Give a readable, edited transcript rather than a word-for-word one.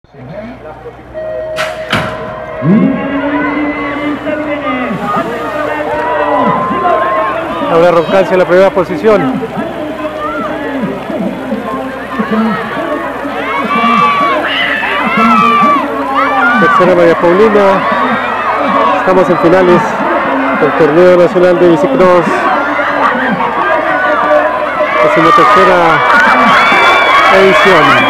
Ahora Roncalcia en la primera posición. Tercera María Paulina. Estamos en finales del torneo nacional de bicicross. 13ª edición.